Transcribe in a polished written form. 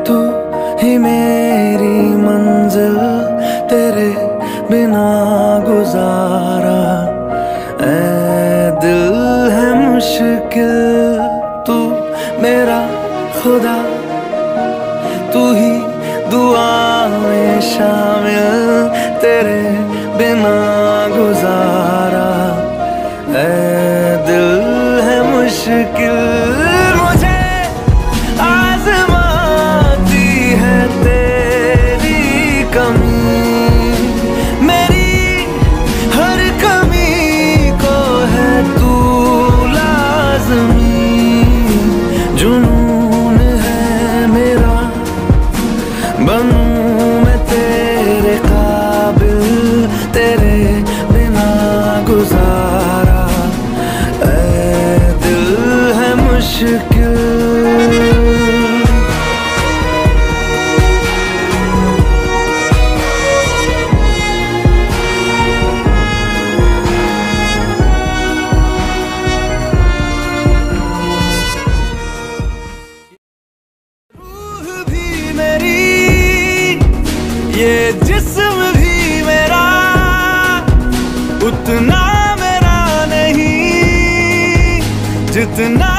तू ही मेरी मंजिल, तेरे बिना गुजारा ऐ दिल है मुश्किल। तू मेरा खुदा, तू ही दुआ में शामिल, तेरे बिना गुजारा ऐ दिल है मुश्किल। मुझे आज़माती है तेरी कमी, मेरी हर कमी को है तू लाज़मी। जुनून है मेरा, बनूं मैं तेरे काबिल, तेरे बिना गुजारा ऐ दिल है मुश्किल। रूह भी मेरी, ये जिस्म भी मेरा, उतना मेरा नहीं जितना